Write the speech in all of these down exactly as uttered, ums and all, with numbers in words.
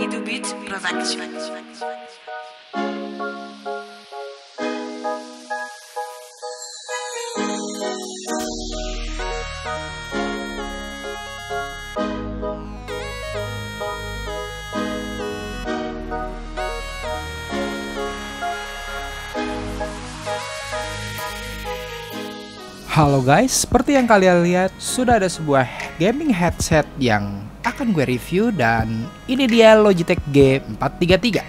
To Beat Production. Halo guys, seperti yang kalian lihat, sudah ada sebuah gaming headset yang akan gue review dan ini dia Logitech G empat tiga tiga.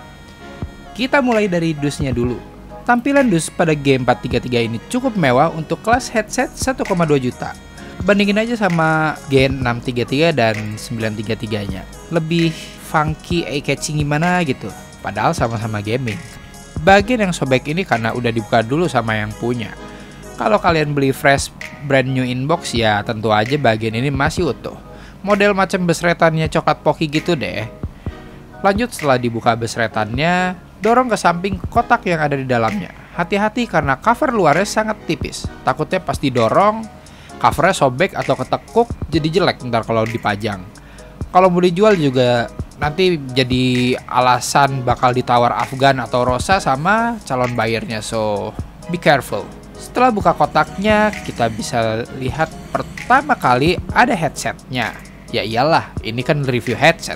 Kita mulai dari dusnya dulu. Tampilan dus pada G empat tiga tiga ini cukup mewah untuk kelas headset satu koma dua juta. Bandingin aja sama G enam tiga tiga dan sembilan tiga tiga-nya. Lebih funky, eye-catching gimana gitu. Padahal sama-sama gaming. Bagian yang sobek ini karena udah dibuka dulu sama yang punya. Kalau kalian beli fresh brand new inbox ya tentu aja bagian ini masih utuh. Model macam besretannya coklat pocky gitu deh. Lanjut, setelah dibuka besretannya, dorong ke samping kotak yang ada di dalamnya. Hati-hati karena cover luarnya sangat tipis. Takutnya pas didorong, covernya sobek atau ketekuk jadi jelek ntar kalau dipajang. Kalau mau dijual juga nanti jadi alasan bakal ditawar Afgan atau Rosa sama calon buyernya, so be careful. Setelah buka kotaknya, kita bisa lihat pertama kali ada headsetnya. Ya iyalah, ini kan review headset.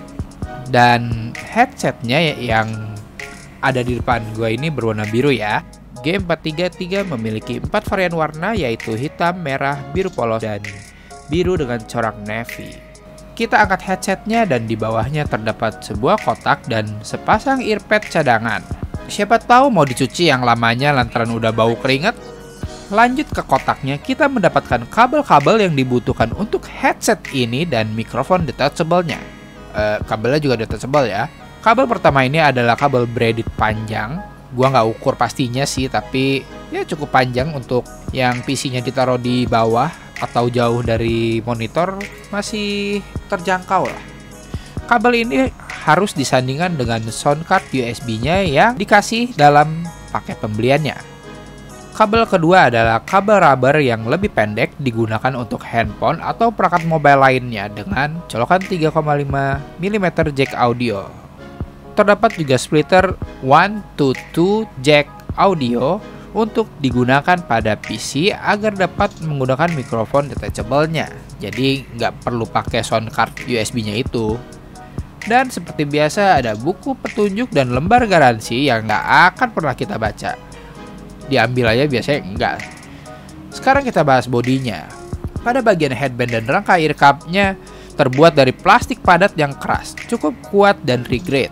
Dan headsetnya yang ada di depan gue ini berwarna biru ya. G empat tiga tiga memiliki empat varian warna, yaitu hitam, merah, biru polos, dan biru dengan corak navy. Kita angkat headsetnya dan di bawahnya terdapat sebuah kotak dan sepasang earpad cadangan. Siapa tahu mau dicuci yang lamanya lantaran udah bau keringat. Lanjut ke kotaknya, kita mendapatkan kabel-kabel yang dibutuhkan untuk headset ini dan mikrofon detachable-nya. Uh, kabelnya juga detachable ya. Kabel pertama ini adalah kabel braided panjang. Gua nggak ukur pastinya sih, tapi ya cukup panjang untuk yang P C-nya ditaruh di bawah atau jauh dari monitor masih terjangkau lah. Kabel ini harus disandingkan dengan sound card U S B-nya yang dikasih dalam paket pembeliannya. Kabel kedua adalah kabel rubber yang lebih pendek digunakan untuk handphone atau perangkat mobile lainnya dengan colokan tiga koma lima milimeter jack audio. Terdapat juga splitter one to two jack audio untuk digunakan pada P C agar dapat menggunakan mikrofon detachable-nya. Jadi nggak perlu pakai sound card U S B-nya itu. Dan seperti biasa ada buku petunjuk dan lembar garansi yang nggak akan pernah kita baca. Diambil aja biasanya enggak. Sekarang kita bahas bodinya. Pada bagian headband dan rangka ear cup-nya terbuat dari plastik padat yang keras, cukup kuat dan regrade.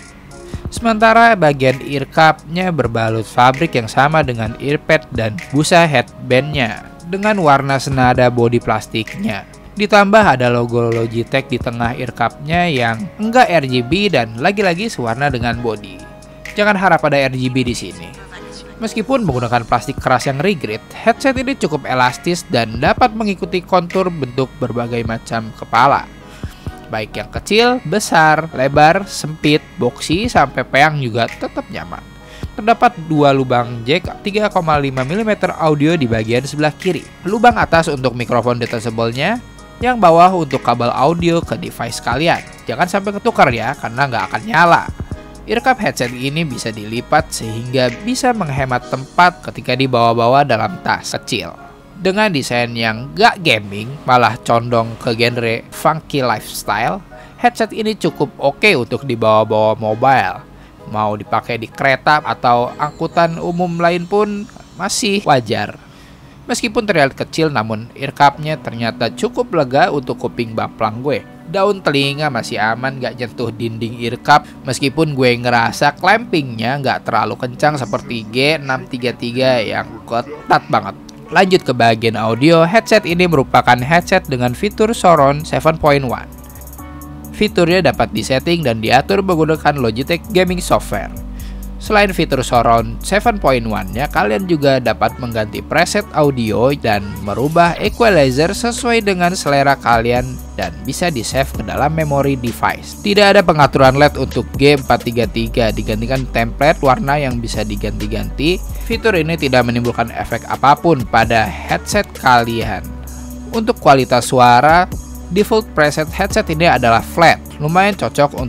Sementara bagian ear cup-nya berbalut fabrik yang sama dengan earpad dan busa headband-nya dengan warna senada bodi plastiknya. Ditambah ada logo Logitech di tengah ear cup-nya yang enggak R G B dan lagi-lagi sewarna dengan bodi. Jangan harap ada R G B di sini. Meskipun menggunakan plastik keras yang regrade, headset ini cukup elastis dan dapat mengikuti kontur bentuk berbagai macam kepala. Baik yang kecil, besar, lebar, sempit, boxy, sampai peyang juga tetap nyaman. Terdapat dua lubang jack tiga koma lima milimeter audio di bagian sebelah kiri. Lubang atas untuk mikrofon detachable-nya, yang bawah untuk kabel audio ke device kalian. Jangan sampai ketukar ya, karena nggak akan nyala. Ear cup headset ini bisa dilipat sehingga bisa menghemat tempat ketika dibawa-bawa dalam tas kecil. Dengan desain yang gak gaming, malah condong ke genre funky lifestyle, headset ini cukup oke untuk dibawa-bawa mobile. Mau dipakai di kereta atau angkutan umum lain pun masih wajar. Meskipun terlihat kecil, namun ear cup-nya ternyata cukup lega untuk kuping baplang gue. Daun telinga masih aman, gak nyentuh dinding ear cup, meskipun gue ngerasa clampingnya gak terlalu kencang seperti G enam tiga tiga yang ketat banget. Lanjut ke bagian audio, headset ini merupakan headset dengan fitur surround tujuh titik satu. Fiturnya dapat disetting dan diatur menggunakan Logitech Gaming Software. Selain fitur surround tujuh titik satu-nya, kalian juga dapat mengganti preset audio dan merubah equalizer sesuai dengan selera kalian dan bisa di-save ke dalam memori device. Tidak ada pengaturan L E D untuk G empat tiga tiga, digantikan template warna yang bisa diganti-ganti. Fitur ini tidak menimbulkan efek apapun pada headset kalian. Untuk kualitas suara, default preset headset ini adalah flat, lumayan cocok untuk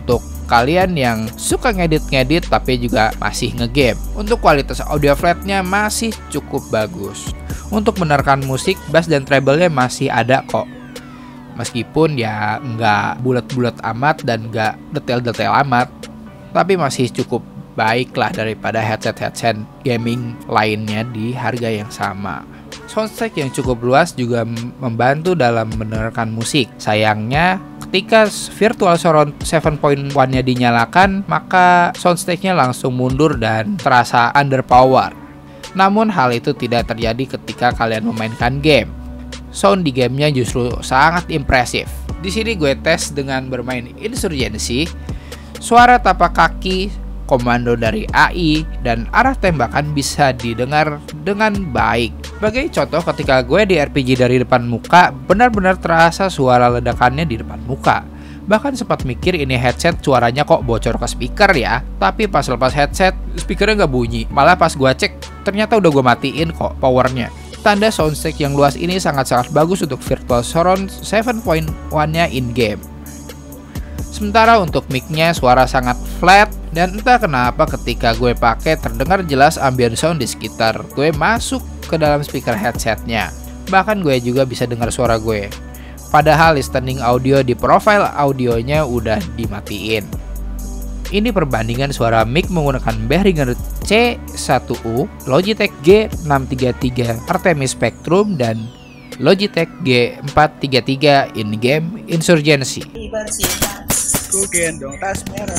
kalian yang suka ngedit-ngedit tapi juga masih ngegame. Untuk kualitas audio flatnya masih cukup bagus. Untuk menerkan musik, bass dan treble-nya masih ada kok. Meskipun ya nggak bulat-bulat amat dan nggak detail-detail amat, tapi masih cukup baik lah daripada headset-headset gaming lainnya di harga yang sama. Soundstack yang cukup luas juga membantu dalam menerkan musik. Sayangnya, ketika Virtual Surround tujuh titik satu-nya dinyalakan, maka soundstack-nya langsung mundur dan terasa underpower. Namun hal itu tidak terjadi ketika kalian memainkan game. Sound di gamenya justru sangat impresif. Di sini gue tes dengan bermain Insurgency. Suara tapak kaki, komando dari A I, dan arah tembakan bisa didengar dengan baik. Sebagai contoh, ketika gue di R P G dari depan muka, benar-benar terasa suara ledakannya di depan muka. Bahkan sempat mikir ini headset suaranya kok bocor ke speaker ya. Tapi pas lepas headset, speakernya nggak bunyi. Malah pas gue cek, ternyata udah gue matiin kok powernya. Tanda soundstack yang luas ini sangat-sangat bagus untuk Virtual Surround tujuh titik satu-nya in-game. Sementara untuk mic-nya suara sangat flat, dan entah kenapa ketika gue pakai terdengar jelas ambient sound di sekitar gue masuk ke dalam speaker headsetnya. Bahkan gue juga bisa dengar suara gue. Padahal listening audio di profile audionya udah dimatiin. Ini perbandingan suara mic menggunakan Behringer C satu U, Logitech G enam tiga tiga Artemis Spectrum, dan Logitech G empat tiga tiga in-game Insurgency. Ku gendong tas merah.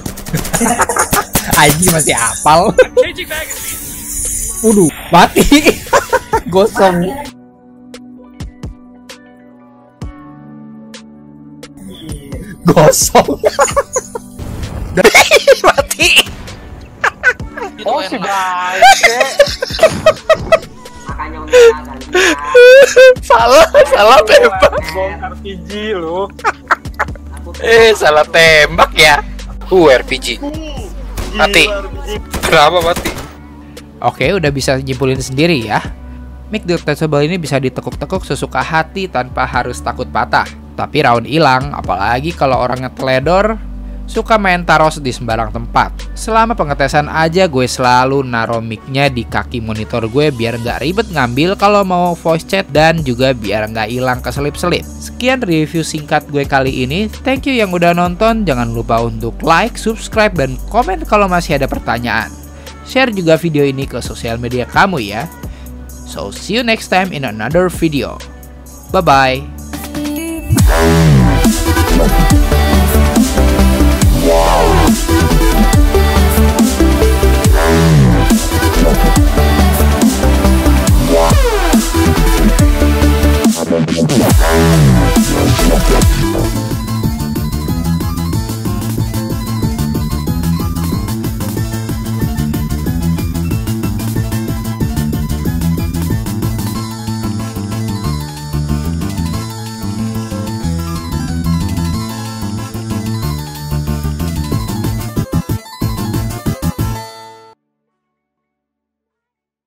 Aji masih apal. Waduh, mati. Gosong. Gosong. Mati. Oh si baik. Makanya udah Salah, salah tembak. Bongkar R P G lu. Eh, salah tembak ya. Uh, R P G. Mati. Kenapa mati? Oke, udah bisa nyimpulin sendiri ya. Mic detachable ini bisa ditekuk-tekuk sesuka hati tanpa harus takut patah. Tapi raun hilang, apalagi kalau orangnya teledor, suka main taros di sembarang tempat. Selama pengetesan aja gue selalu naro mic-nya di kaki monitor gue biar nggak ribet ngambil kalau mau voice chat, dan juga biar nggak hilang keselip-selip. Sekian review singkat gue kali ini. Thank you yang udah nonton. Jangan lupa untuk like, subscribe, dan komen kalau masih ada pertanyaan. Share juga video ini ke sosial media kamu ya. So see you next time in another video. Bye bye.